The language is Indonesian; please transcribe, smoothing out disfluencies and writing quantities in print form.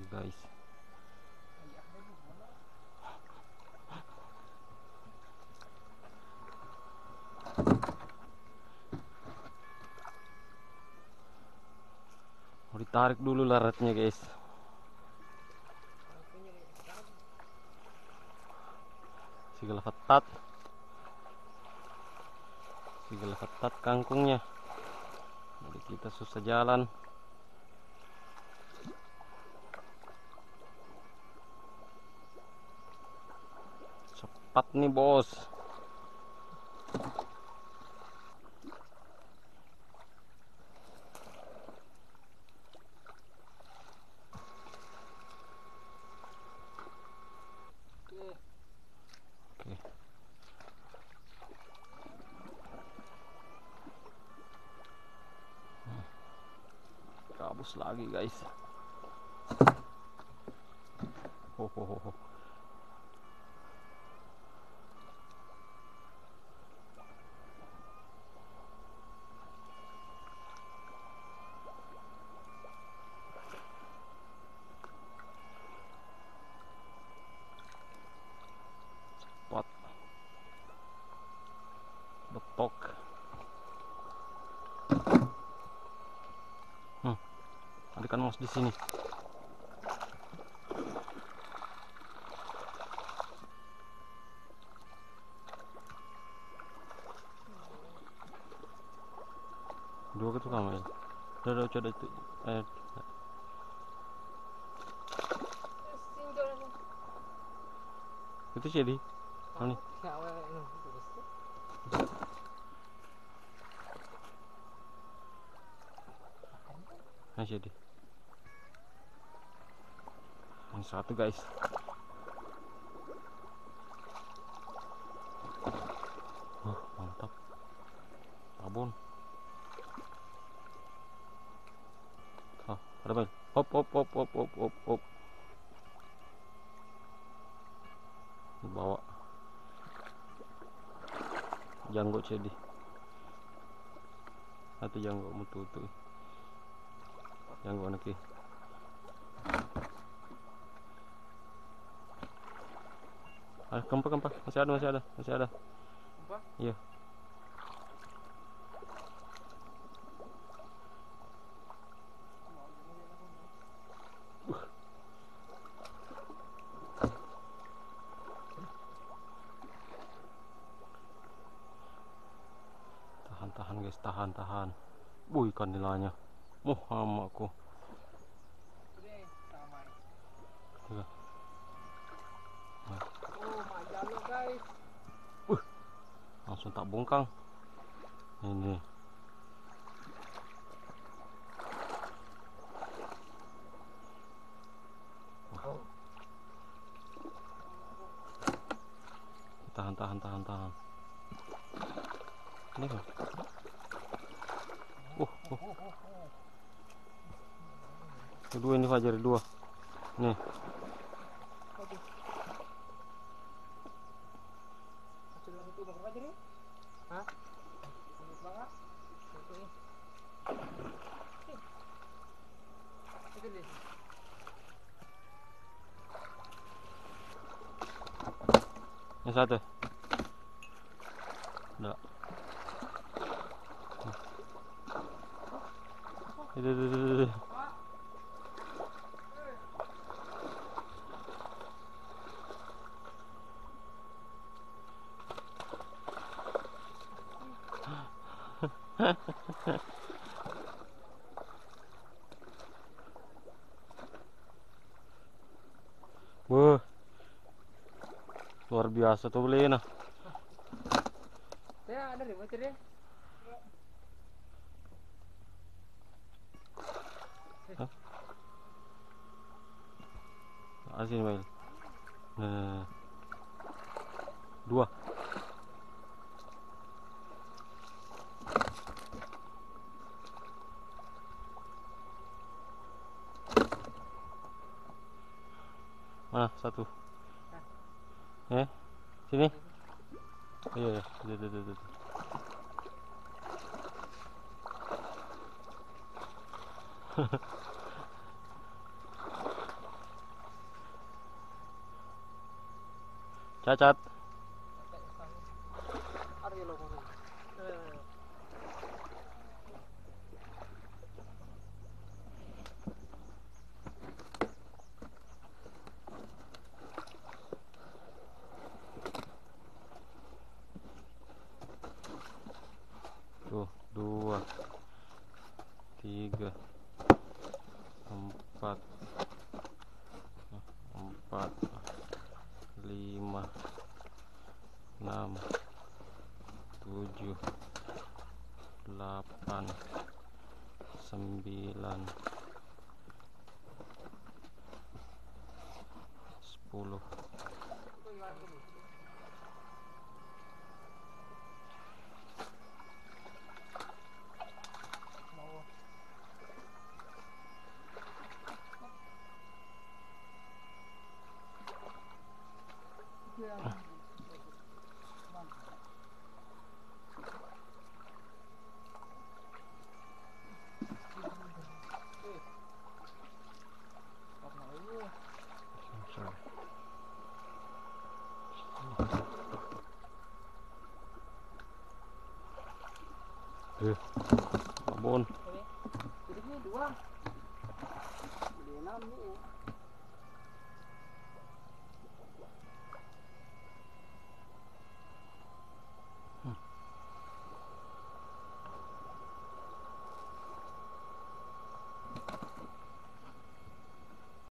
guys. Mau ditarik dulu laratnya guys. Segala ketat kangkungnya, jadi kita susah jalan. Cepat nih bos. Oke. Kabus lagi guys. Ho ho ho ho. Cepat. Betok. Ada ikan mas di sini. Dua ke tukang ya. Udah coba itu. Itu sih di. Ini. Nah jadi. Yang satu guys. Mantap. Abon. Ada main. Hop hop hop hop hop hop hop. Bawa. Janggo cedi. Atau janggo mutu tuh. Janggo anak ini. Kempak masih ada. Iya. Tahan guys, tahan. Ikan nilainya. Hamaku. Iya. Guys. Langsung tak bongkang. Ini. Tahan. Ini kan. Kedua ini Fajar dua. Nih. Yang satu. Enggak. Itu. Wah. Luar biasa tuh beli nah. Ya, ada deh, bocor ya. Asin mail. Nah. Dua. Mana satu? Sini. Iya. Cacat. Ari lo kono. Tuh, 2, 3, 4, 5, 6, 7, 8, 9, 10. Babon. Ini 2. Ini 6 nih.